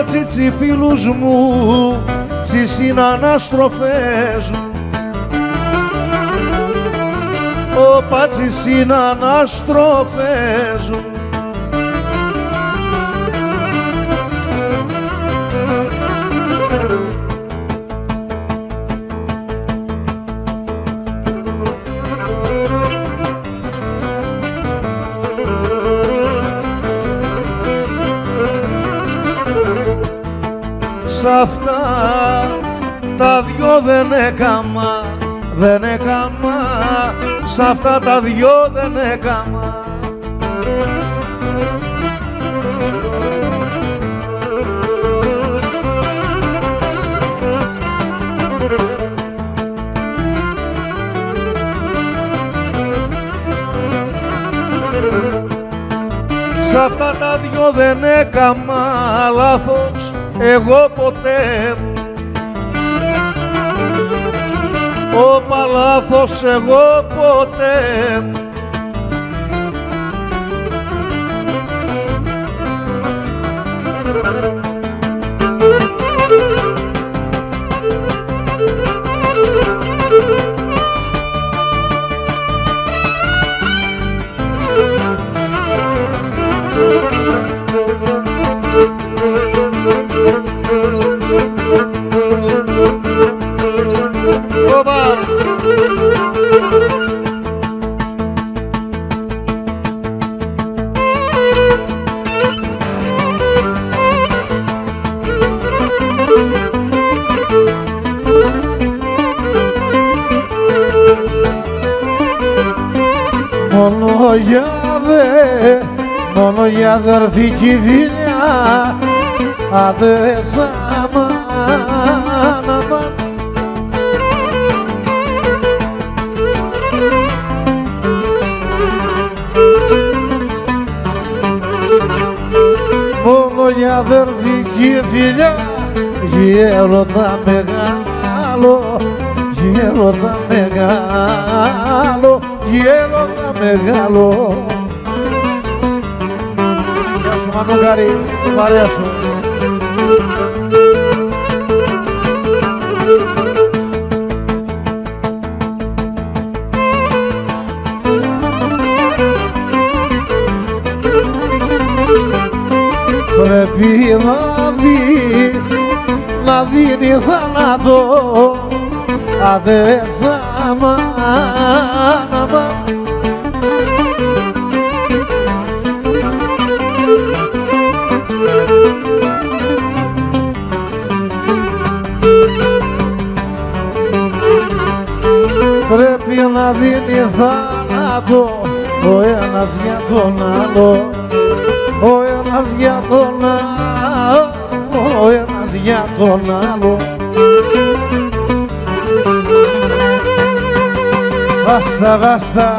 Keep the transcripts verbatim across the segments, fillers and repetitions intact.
πατσίτσι φίλους μου, τις είναι αναστροφές μου. Ο πατσίς είναι αναστροφές μου. Σ' αυτά τα δυο δεν έκαμα, δεν έκαμα, σ' αυτά τα δυο δεν έκαμα. Σ' αυτά τα δυο δεν έκαμα λάθος εγώ ποτέ. Όπα λάθος εγώ ποτέ. Μόνο για δε, μόνο για αδερφική φιλιά, άντε σάμα να πάνε. Μόνο για αδερφική φιλιά, γέροντα μεγάλο, γέροντα μεγάλο, γέροντα μεγάλο. Γεια σου Μανούκαρη, παρέα σου. Πρέπει να δει, να δίνει θάνατο, άντε σάμα να πάνε. Πρέπει να δίνει θάνατο ο ένας για τον άλλο, ο ένας για τον άλλο, ο ένας για τον άλλο. Βάστα, βάστα.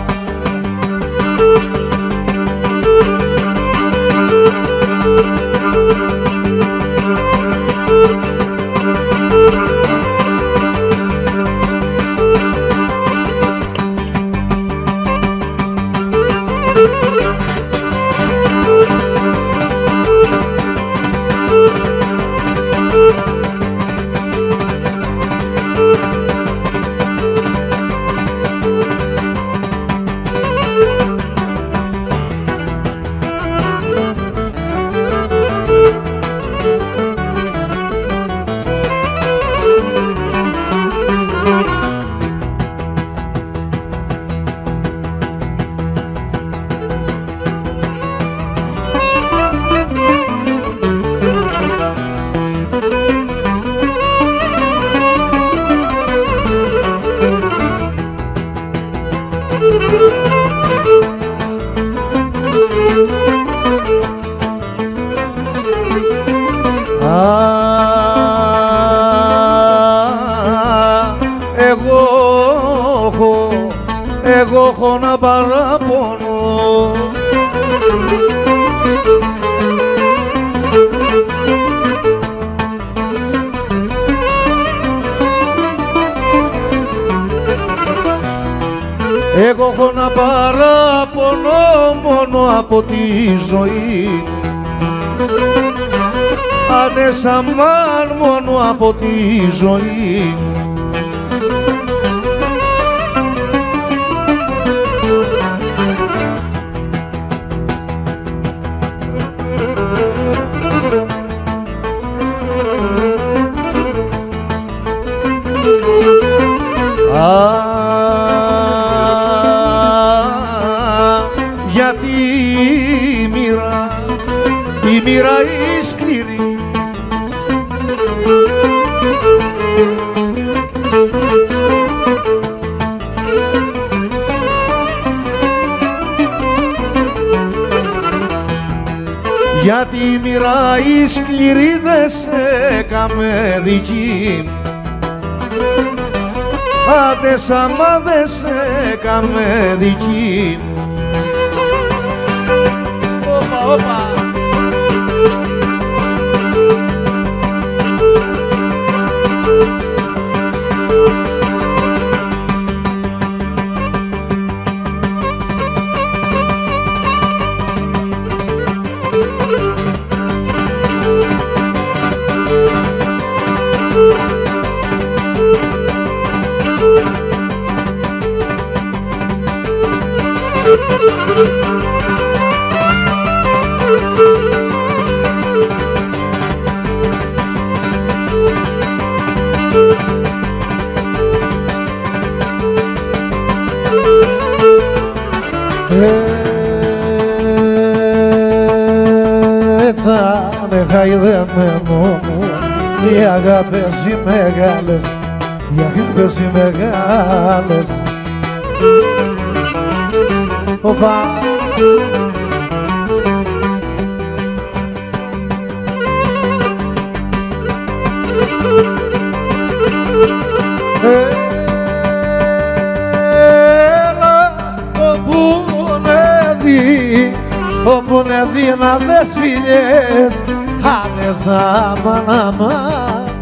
Εγώ έχω, εγώ έχω να παραπονώ. Εγώ έχω να παραπονώ μόνο από τη ζωή. άντε σαμάν μόνο από τη ζωή μου. Γιατί η μοίρα, η μοίρα η σκληρή γιατί η μοίρα η σκληρή δε σε έκαμε δική μου. Άντε σάμα δε σε έκαμε δική μου. Όπα, όπα. Έτσανε χαϊδεμένο μου οι αγάπες οι μεγάλες, οι αγάπες οι μεγάλες. Οπα. Έλα όπου νεδί, όπου νεδί να δες φιλιές, άδες άμα να μ'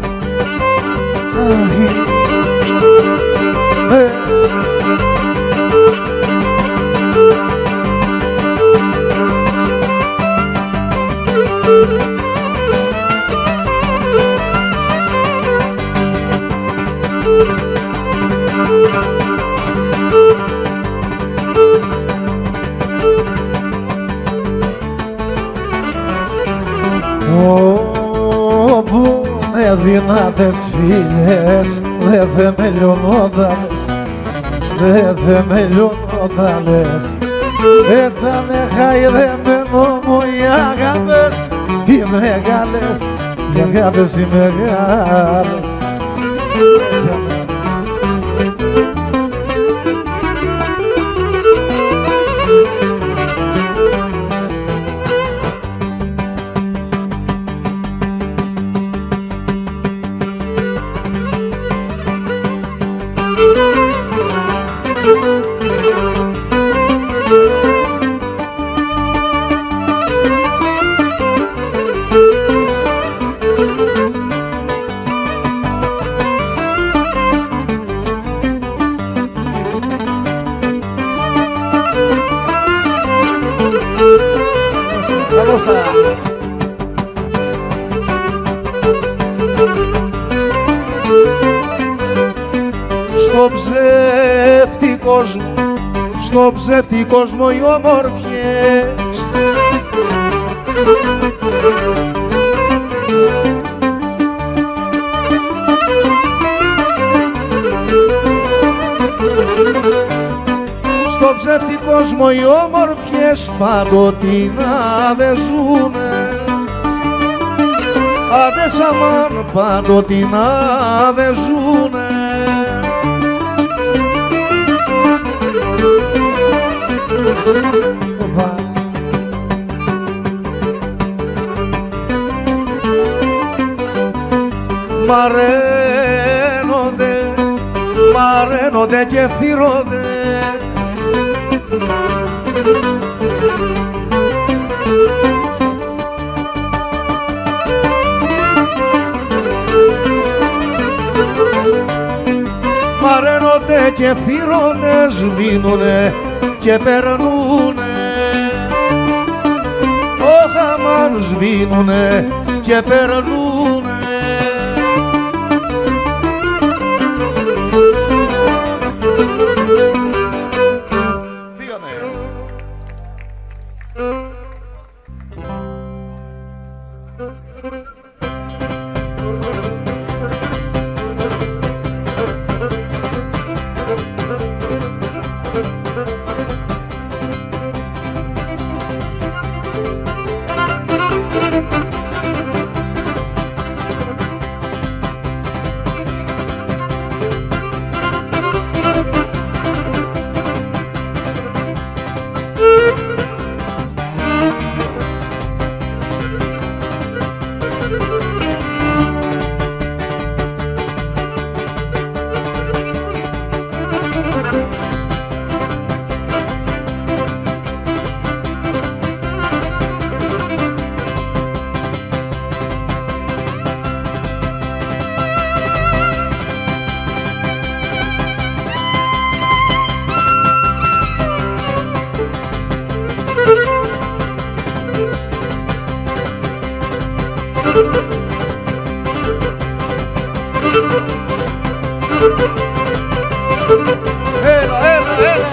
όπου με δυνατές φίλες δε δε με λιωνόταλες, δε δε με λιωνόταλες. Έτσι ανε χαϊδεμένο μου οι αγάπες οι μεγάλες, οι αγάπες οι μεγάλες. Στο ψεύτη κόσμο, στο ψεύτη κόσμο οι όμορφιες στο ψεύτη κόσμο οι όμορφιες παντοτινά δε ζουνε. Άντε σαμάν παντοτινά δε ζουνε. Μαραίνονται, μαραίνονται και φθυρώνται. Μαραίνονται και φθυρώνται, σβήνουνε και περνούνε. Όχα μαν σβήνουνε και περνούνε. Έλα, έλα, έλα.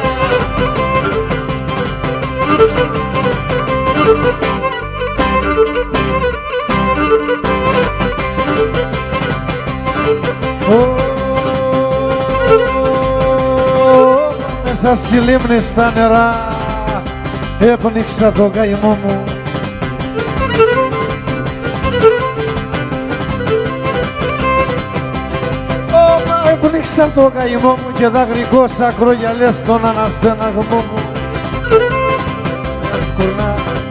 Μέσα στη λίμνη στα νερά έπνιξα τον καημό μου. Έπνιξα τον καημό μου και δάκρυκόσα ακρογιαλιές στον αναστεναγμό μου. Σκουρνά.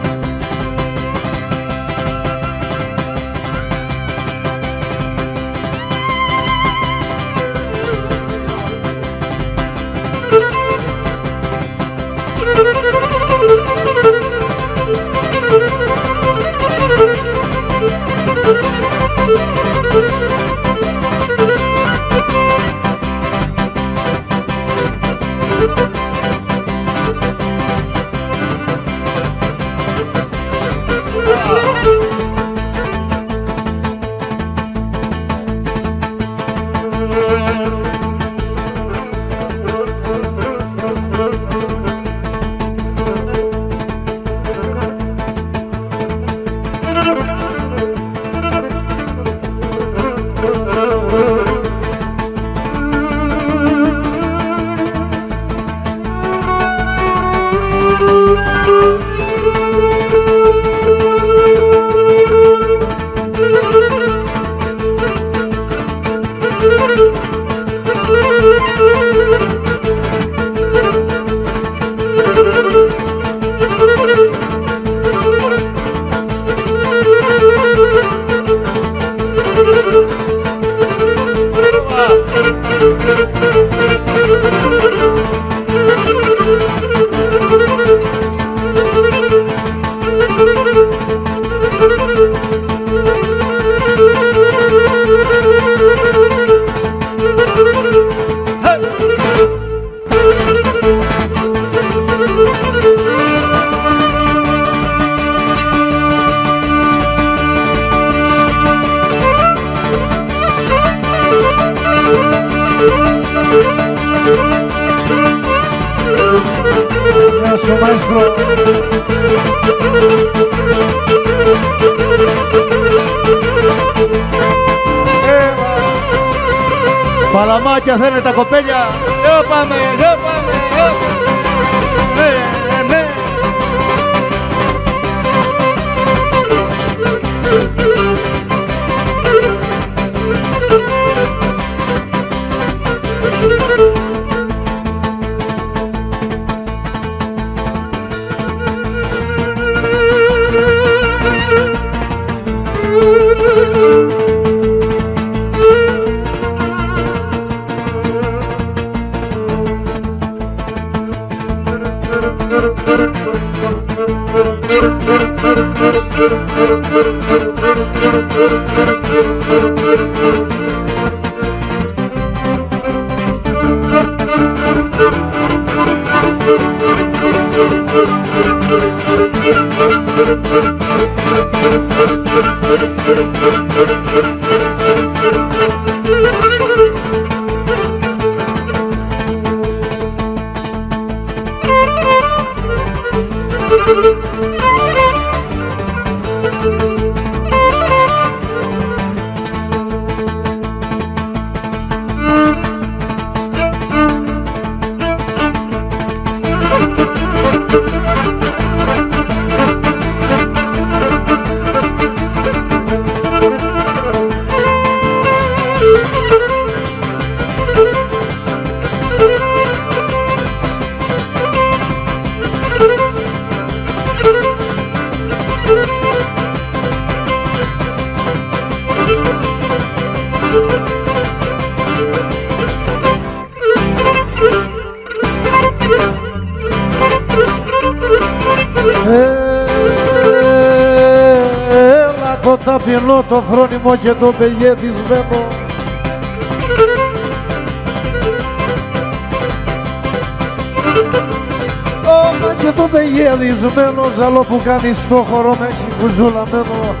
Gracias, maestro. Παλαμάκια θέλετε τα κοπέλια. Εδώ πάμε, εδώ πάμε, εδώ πάμε. Ναι, ναι. ταπεινό, το φρόνιμο και το πεγέτισμένο. Όμα και το πεγέτισμένο ζαλό που κάνει στο χώρο με έχει κουζουλαμένο.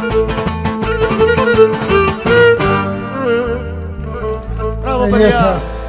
Μπράβο παιδιά!